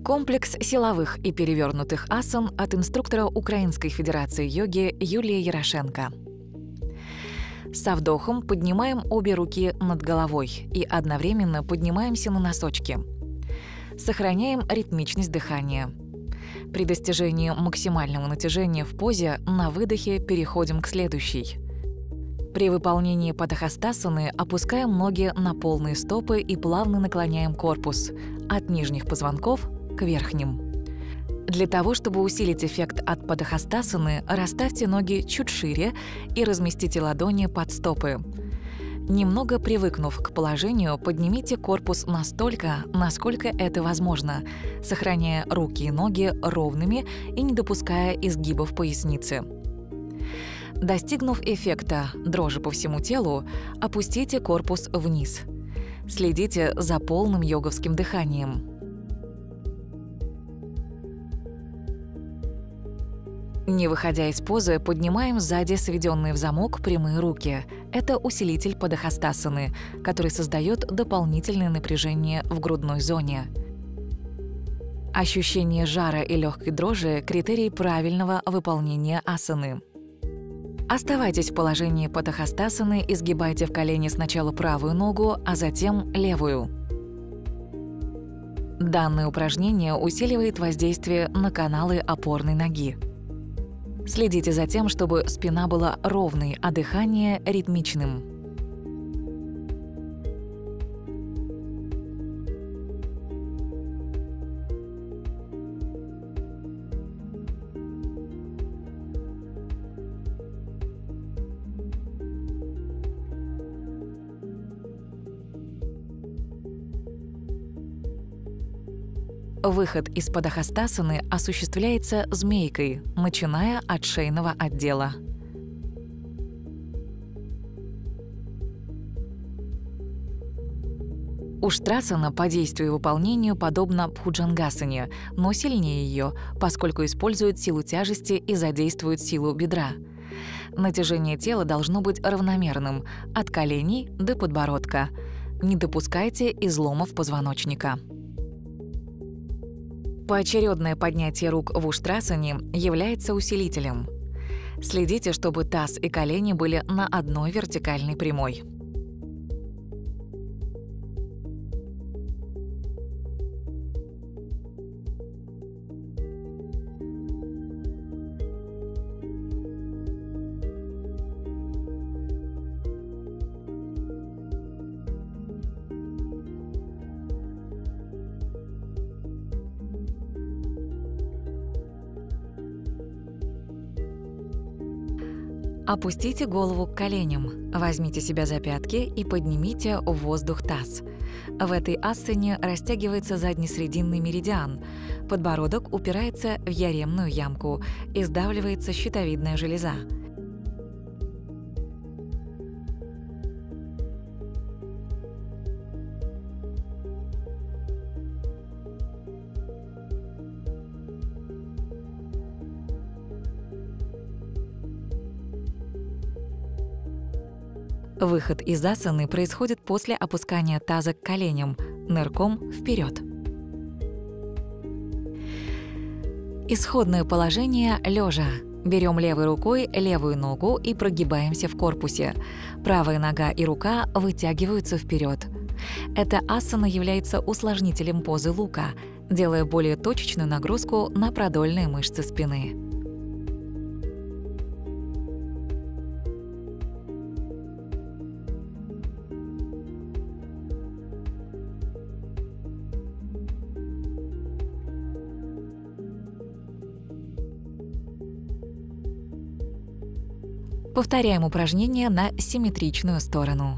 Комплекс силовых и перевернутых асан от инструктора Украинской Федерации йоги Юлии Ярошенко. Со вдохом поднимаем обе руки над головой и одновременно поднимаемся на носочки. Сохраняем ритмичность дыхания. При достижении максимального натяжения в позе на выдохе переходим к следующей. При выполнении падахастасаны опускаем ноги на полные стопы и плавно наклоняем корпус от нижних позвонков к верхним. Для того, чтобы усилить эффект от падахастасаны, расставьте ноги чуть шире и разместите ладони под стопы. Немного привыкнув к положению, поднимите корпус настолько, насколько это возможно, сохраняя руки и ноги ровными и не допуская изгибов поясницы. Достигнув эффекта дрожи по всему телу, опустите корпус вниз. Следите за полным йоговским дыханием. Не выходя из позы, поднимаем сзади сведенные в замок прямые руки. Это усилитель падахастасаны, который создает дополнительное напряжение в грудной зоне. Ощущение жара и легкой дрожи – критерий правильного выполнения асаны. Оставайтесь в положении падахастасаны и сгибайте в колени сначала правую ногу, а затем левую. Данное упражнение усиливает воздействие на каналы опорной ноги. Следите за тем, чтобы спина была ровной, а дыхание – ритмичным. Выход из падахастасаны осуществляется змейкой, начиная от шейного отдела. Уштрасана по действию и выполнению подобна бхуджангасане, но сильнее ее, поскольку использует силу тяжести и задействует силу бедра. Натяжение тела должно быть равномерным – от коленей до подбородка. Не допускайте изломов позвоночника. Поочередное поднятие рук в уштрасане является усилителем. Следите, чтобы таз и колени были на одной вертикальной прямой. Опустите голову к коленям, возьмите себя за пятки и поднимите в воздух таз. В этой асане растягивается заднесрединный меридиан, подбородок упирается в яремную ямку и сдавливается щитовидная железа. Выход из асаны происходит после опускания таза к коленям, нырком вперед. Исходное положение лежа. Берем левой рукой левую ногу и прогибаемся в корпусе. Правая нога и рука вытягиваются вперед. Эта асана является усложнителем позы лука, делая более точечную нагрузку на продольные мышцы спины. Повторяем упражнение на симметричную сторону.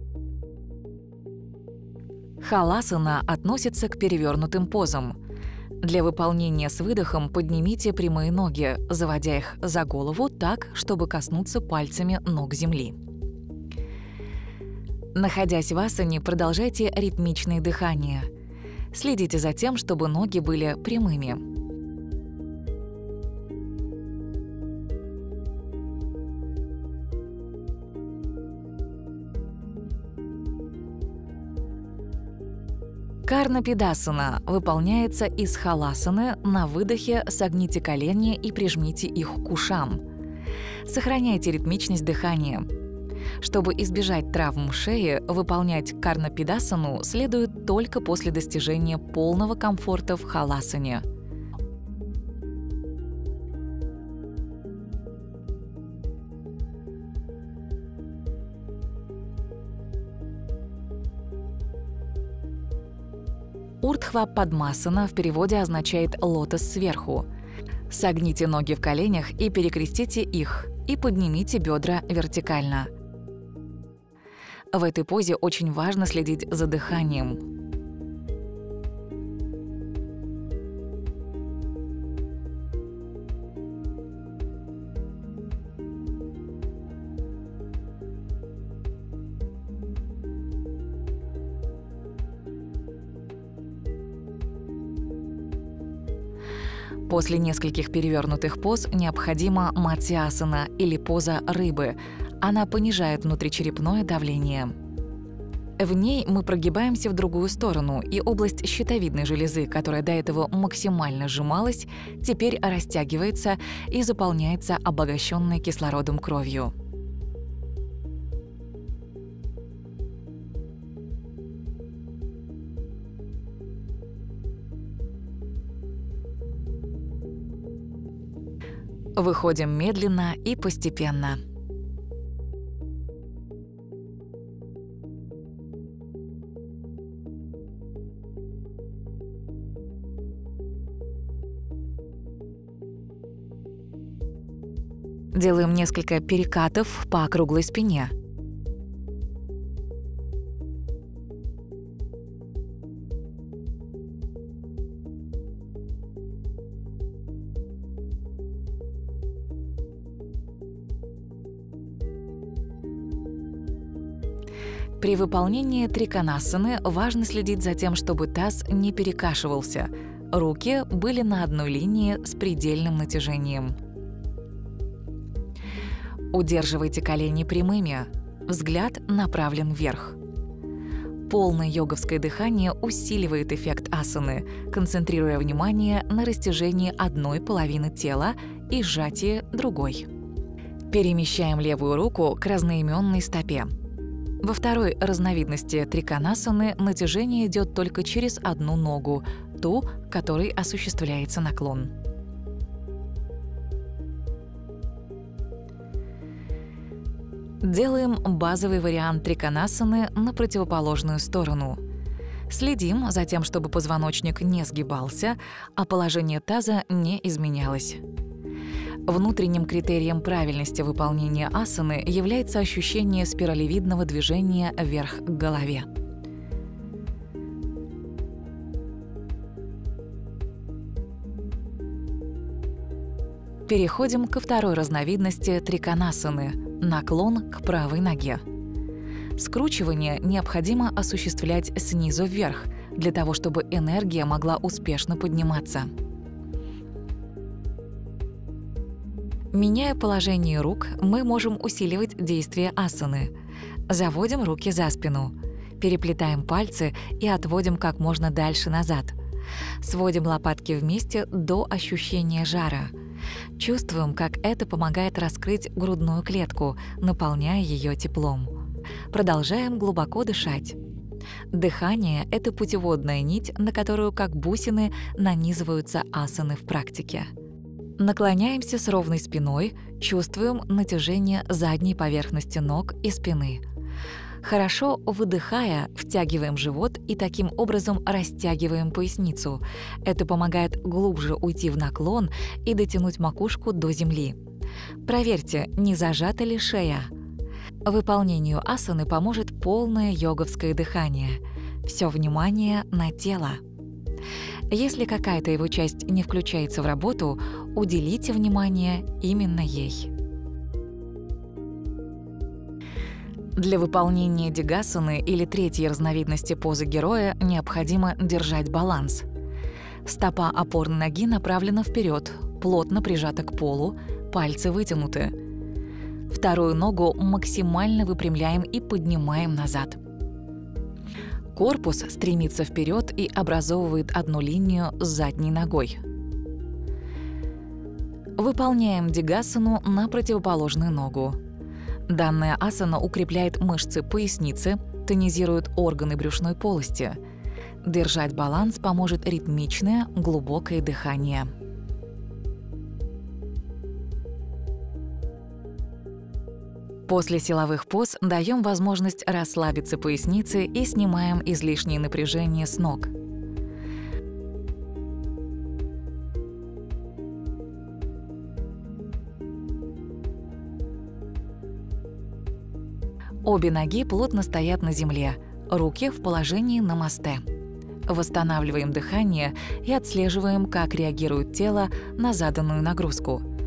Халасана относится к перевернутым позам. Для выполнения с выдохом поднимите прямые ноги, заводя их за голову так, чтобы коснуться пальцами ног земли. Находясь в асане, продолжайте ритмичное дыхание. Следите за тем, чтобы ноги были прямыми. Карнапидасана выполняется из халасаны. На выдохе согните колени и прижмите их к ушам. Сохраняйте ритмичность дыхания. Чтобы избежать травм шеи, выполнять карнапидасану следует только после достижения полного комфорта в халасане. Урдхва Падмасана в переводе означает «лотос сверху». Согните ноги в коленях и перекрестите их, и поднимите бедра вертикально. В этой позе очень важно следить за дыханием. После нескольких перевернутых поз необходима матсиасана или поза рыбы. Она понижает внутричерепное давление. В ней мы прогибаемся в другую сторону, и область щитовидной железы, которая до этого максимально сжималась, теперь растягивается и заполняется обогащенной кислородом кровью. Выходим медленно и постепенно. Делаем несколько перекатов по округлой спине. При выполнении триконасаны важно следить за тем, чтобы таз не перекашивался. Руки были на одной линии с предельным натяжением. Удерживайте колени прямыми. Взгляд направлен вверх. Полное йоговское дыхание усиливает эффект асаны, концентрируя внимание на растяжении одной половины тела и сжатии другой. Перемещаем левую руку к разноименной стопе. Во второй разновидности триконасаны натяжение идет только через одну ногу, ту, которой осуществляется наклон. Делаем базовый вариант триконасаны на противоположную сторону. Следим за тем, чтобы позвоночник не сгибался, а положение таза не изменялось. Внутренним критерием правильности выполнения асаны является ощущение спиралевидного движения вверх к голове. Переходим ко второй разновидности триконасаны – наклон к правой ноге. Скручивание необходимо осуществлять снизу вверх, для того, чтобы энергия могла успешно подниматься. Меняя положение рук, мы можем усиливать действие асаны. Заводим руки за спину, переплетаем пальцы и отводим как можно дальше назад. Сводим лопатки вместе до ощущения жара. Чувствуем, как это помогает раскрыть грудную клетку, наполняя ее теплом. Продолжаем глубоко дышать. Дыхание — это путеводная нить, на которую, как бусины, нанизываются асаны в практике. Наклоняемся с ровной спиной, чувствуем натяжение задней поверхности ног и спины. Хорошо выдыхая, втягиваем живот и таким образом растягиваем поясницу. Это помогает глубже уйти в наклон и дотянуть макушку до земли. Проверьте, не зажата ли шея. Выполнению асаны поможет полное йоговское дыхание. Все внимание на тело. Если какая-то его часть не включается в работу, уделите внимание именно ей. Для выполнения дигасаны или третьей разновидности позы героя необходимо держать баланс. Стопа опорной ноги направлена вперед, плотно прижата к полу, пальцы вытянуты. Вторую ногу максимально выпрямляем и поднимаем назад. Корпус стремится вперед и образовывает одну линию с задней ногой. Выполняем дигасану на противоположную ногу. Данная асана укрепляет мышцы поясницы, тонизирует органы брюшной полости. Держать баланс поможет ритмичное, глубокое дыхание. После силовых поз даем возможность расслабиться пояснице и снимаем излишнее напряжение с ног. Обе ноги плотно стоят на земле, руки в положении намасте. Восстанавливаем дыхание и отслеживаем, как реагирует тело на заданную нагрузку.